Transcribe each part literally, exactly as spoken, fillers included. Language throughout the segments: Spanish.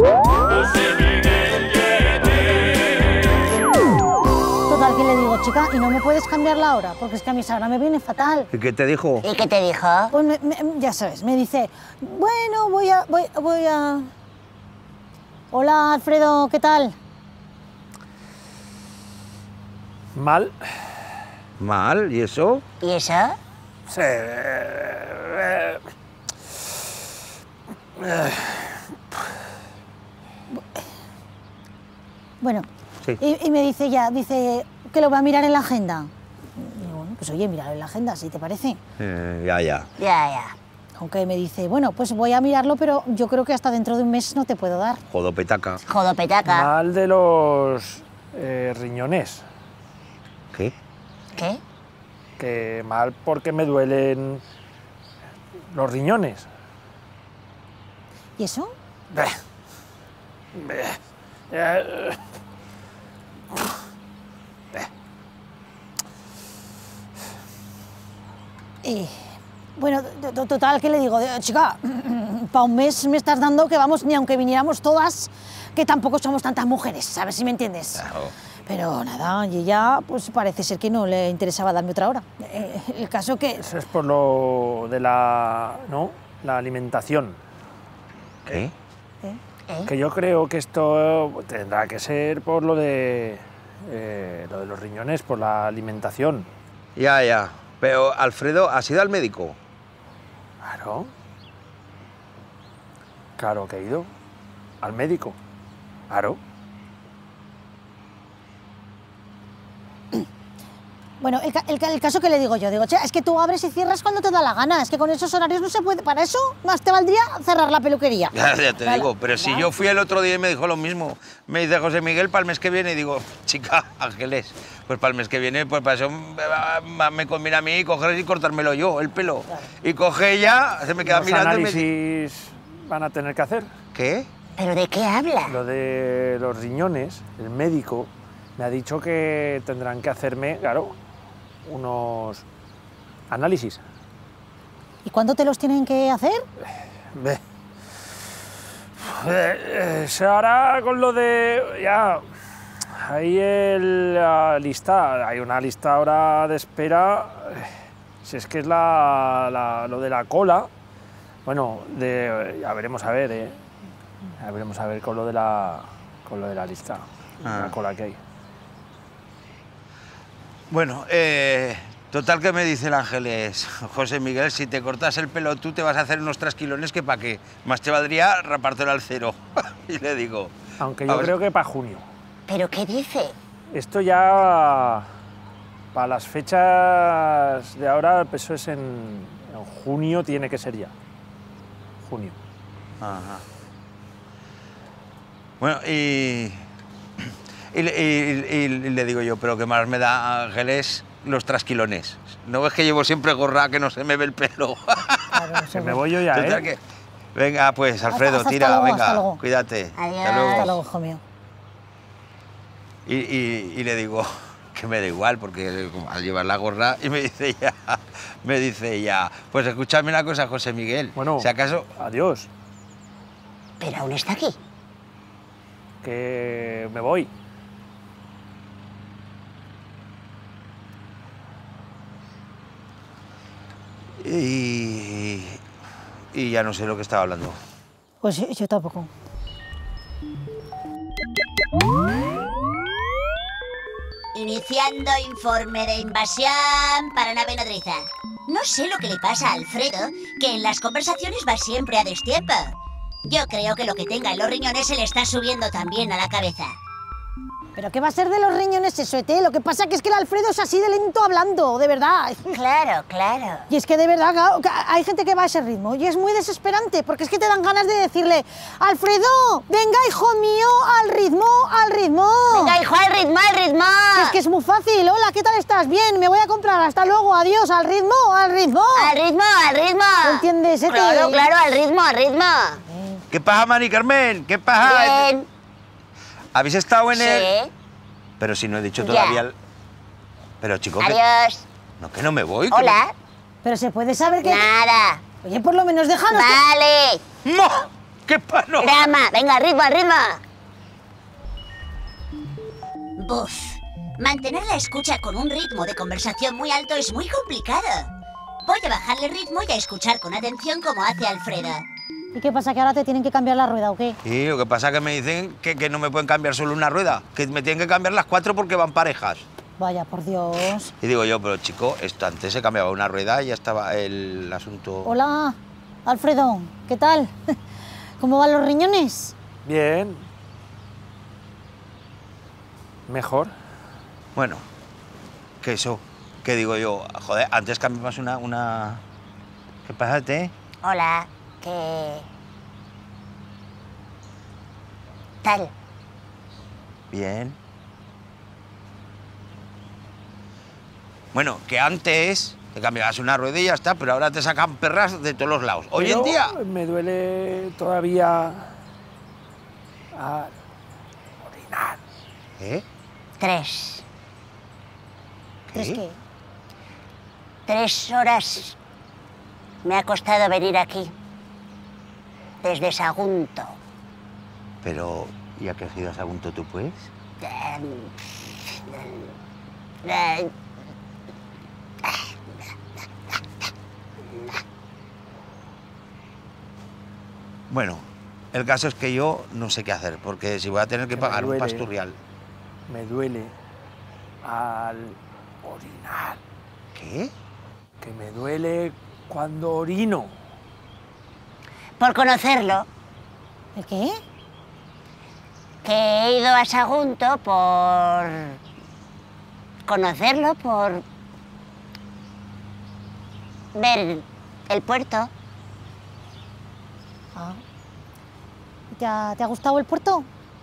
José Miguel Llenes. Total, ¿qué le digo, chica? ¿Y no me puedes cambiar la hora? Porque es que a mí esa hora me viene fatal. ¿Y qué te dijo? ¿Y qué te dijo? Pues me- me- ya sabes, me dice, bueno, voy a, voy, voy a... Hola, Alfredo, ¿qué tal? Mal. ¿Mal? ¿Y eso? ¿Y eso? Sí. eh, eh, Bueno, Sí. y, y me dice ya, dice que lo va a mirar en la agenda. Y digo, bueno, pues oye, mirar en la agenda, si te parece. Eh, ya, ya. Ya, ya. Aunque me dice, bueno, pues voy a mirarlo, pero yo creo que hasta dentro de un mes no te puedo dar. Jodopetaca. Jodopetaca. Mal de los eh, riñones. ¿Qué? ¿Qué? Que mal porque me duelen los riñones. ¿Y eso? Beh. Beh. Eh, Eh, bueno, to- to- total, ¿qué le digo? Eh, Chica, para un mes me estás dando que vamos, ni aunque viniéramos todas, que tampoco somos tantas mujeres, ¿sabes si me entiendes? Claro. Pero nada, y ella, pues parece ser que no le interesaba darme otra hora. Eh, el caso que... Eso es por lo de la, ¿no? La alimentación. ¿Qué? ¿eh? ¿Eh? Que yo creo que esto tendrá que ser por lo de, eh, lo de los riñones, por la alimentación. Ya, ya. Pero, Alfredo, ¿has ido al médico? Claro. Claro que he ido. Al médico. Claro. Bueno, el, ca- el ca- el caso que le digo yo, digo, che, es que tú abres y cierras cuando te da la gana, es que con esos horarios no se puede, para eso más te valdría cerrar la peluquería. Ya, ya te Vale. digo, pero si yo fui el otro día y me dijo lo mismo. Me dice José Miguel para el mes que viene y digo, chica, Ángeles, pues para el mes que viene, pues para eso me, me conviene a mí coger y cortármelo yo, el pelo. Y coge ella, se me queda Los mirando y me análisis van a tener que hacer. ¿Qué? ¿Pero de qué habla? Lo de los riñones, el médico me ha dicho que tendrán que hacerme, claro, unos análisis. ¿Y cuándo te los tienen que hacer? Ve. Eh, eh, se hará con lo de... Ya, ahí el, la lista, hay una lista ahora de espera, eh, si es que es la, la- lo de la cola, bueno, de, ya veremos a ver, eh. Ya veremos a ver con lo de la, con lo de la lista, Ah. la cola que hay. Bueno, eh, total que me dice el Ángeles, José Miguel, si te cortas el pelo tú te vas a hacer unos trasquilones que para qué. Más te valdría rapártelo al cero. Y le digo... Aunque a yo ver, creo que para junio. ¿Pero qué dice? Esto ya, para las fechas de ahora, eso es en, en junio, tiene que ser ya. Junio. Ajá. Bueno, y, y, le- y- y- y le digo yo, pero qué más me da, Ángeles, los trasquilones. ¿No ves que llevo siempre gorra, que no se me ve el pelo? Claro, Que eso me es. voy yo ya, Total ¿eh? que- Venga, pues, Alfredo, hasta tira, luego, venga, hasta luego. cuídate. Adiós. Hasta luego. Hasta luego, hijo mío. Y, y- y le digo que me da igual, porque como al llevar la gorra, y me dice ella, me dice ella, pues escúchame una cosa, José Miguel, Bueno, si acaso... adiós, ¿Pero aún está aquí? que me voy. Y, y ya no sé lo que estaba hablando. Pues yo, yo tampoco. Iniciando informe de invasión para nave nodriza. No sé lo que le pasa a Alfredo, que en las conversaciones va siempre a destiempo. Yo creo que lo que tenga en los riñones se le está subiendo también a la cabeza. ¿Pero qué va a ser de los riñones eso, Ete? Lo que pasa que es que el Alfredo es así de lento hablando, de verdad. Claro, claro. Y es que de verdad, claro, que hay gente que va a ese ritmo y es muy desesperante, porque es que te dan ganas de decirle, Alfredo, venga, hijo mío, al ritmo, al ritmo. Venga, hijo, al ritmo, al ritmo. Es que es muy fácil. Hola, ¿qué tal estás? Bien, me voy a comprar. Hasta luego, adiós, al ritmo, al ritmo. Al ritmo, al ritmo. ¿No entiendes, Ete? Claro, claro, al ritmo, al ritmo. ¿Qué pasa, Mari Carmen? ¿Qué pasa? Bien. ¿Habéis estado en el...? Sí. Pero si no he dicho Ya. todavía... el- Pero, chico, que... Adiós. No, que no me voy. que Hola. Pero se puede saber que... Nada. Oye, por lo menos déjanos que... Vale. me- ¡No! ¿Qué pano? Drama, venga, ritmo, ritmo. Buf. Mantener la escucha con un ritmo de conversación muy alto es muy complicado. Voy a bajarle el ritmo y a escuchar con atención como hace Alfredo. ¿Y qué pasa, que ahora te tienen que cambiar la rueda o qué? Sí, lo que pasa es que me dicen que, que no me pueden cambiar solo una rueda, que me tienen que cambiar las cuatro porque van parejas. Vaya, por Dios. Y digo yo, pero chico, esto antes se cambiaba una rueda y ya estaba el asunto... Hola, Alfredo, ¿qué tal? ¿Cómo van los riñones? Bien. Mejor. Bueno, que eso, que digo yo, joder, antes cambiabas una... una... ¿Qué pasa, te? Hola, ¿qué tal? Bien. Bueno, que antes te cambiabas una rueda y ya está, pero ahora te sacan perras de todos los lados. Hoy Pero en día... me duele todavía a orinar. ¿Eh? Tres. ¿Es ¿Qué? que? Tres horas me ha costado venir aquí. Desde Sagunto. Pero, ¿y a qué has ido a Sagunto tú, pues? Eh, eh, Bueno, el caso es que yo no sé qué hacer, porque si voy a tener que Que me pagar un duele. pasturrial... Me duele al orinar. ¿Qué? Que me duele cuando orino. por conocerlo, ¿El qué? que he ido a Sagunto por conocerlo, por ver el puerto. Ah. ¿Te ha, ¿Te ha gustado el puerto?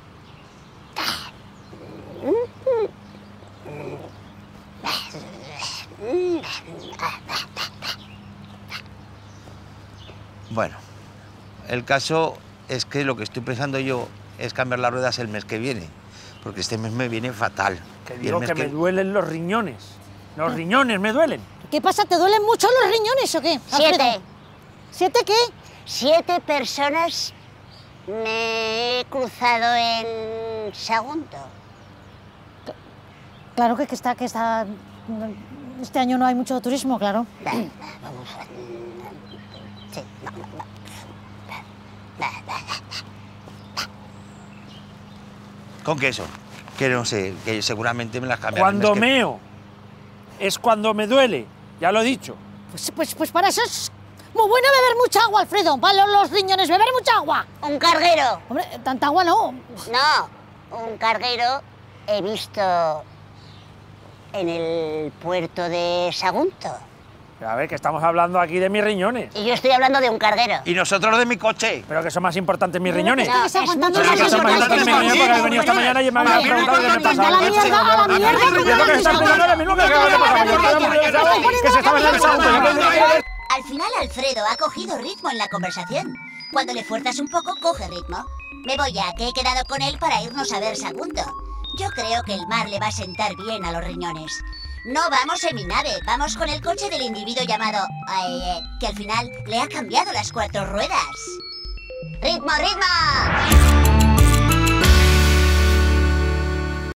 Bueno, el caso es que lo que estoy pensando yo es cambiar las ruedas el mes que viene, porque este mes me viene fatal. Que Y el digo mes que me duelen los riñones. Los riñones me duelen. ¿Qué pasa? ¿Te duelen mucho los riñones o qué? Siete. Alfredo? ¿Siete qué? Siete personas me he cruzado en Sagunto. Claro que, que está, que está... Este año no hay mucho turismo, claro. Va, va, vamos a... Sí, va, va, va. Va, va, va. Con queso, que no sé, que seguramente me las cambiarán. Cuando Es que- meo es cuando me duele, ya lo he dicho. Pues, pues, pues para eso es muy bueno beber mucha agua, Alfredo. Para los riñones, beber mucha agua. Un carguero. Hombre, tanta agua no. No, un carguero he visto en el puerto de Sagunto. A ver, que estamos hablando aquí de mis riñones. Y yo estoy hablando de un carguero. Y nosotros de mi coche. Pero que son más importantes mis riñones. Este que está es aguantando mucho las Pero que son más cosas. importantes mis riñones porque he venido esta mañana y me había preguntado qué me A la pasaba. mierda, a la mierda. Y es lo que está explicando ahora mismo que acaba de pasar. Yo estaba muy interesado que se estaba en el Sagunto. Yo pensé que- Al final Alfredo ha cogido ritmo en la conversación. Cuando le fuerzas un poco, coge ritmo. Me voy ya, que he quedado con él para irnos a ver Sagunto. Yo creo que el mar le va a sentar bien a los riñones. No vamos en mi nave, vamos con el coche del individuo llamado... eh, que al final le ha cambiado las cuatro ruedas. ¡Ritmo, ritmo!